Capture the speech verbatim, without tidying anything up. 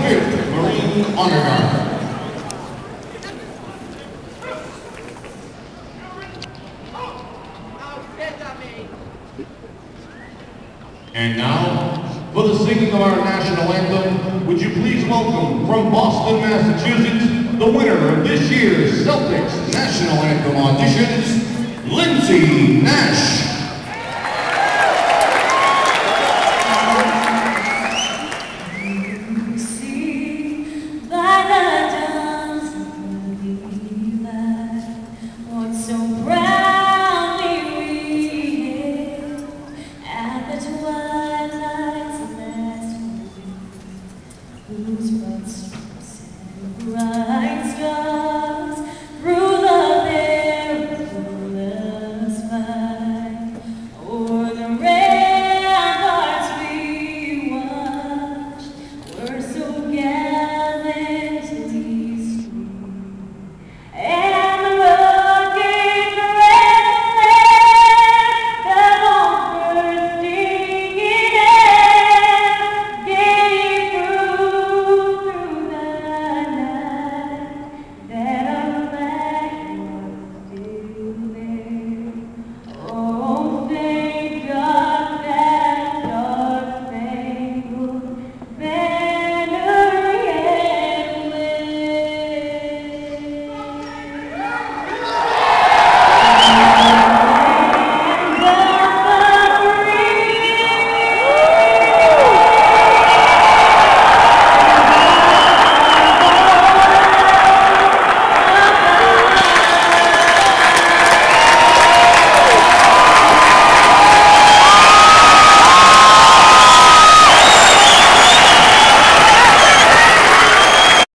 fifth Marine Honor Guard. And now, for the singing of our national anthem, would you please welcome from Boston, Massachusetts, the winner of this year's Celtics National Anthem auditions, Lindsay Nash. Whose bright stars and bright stars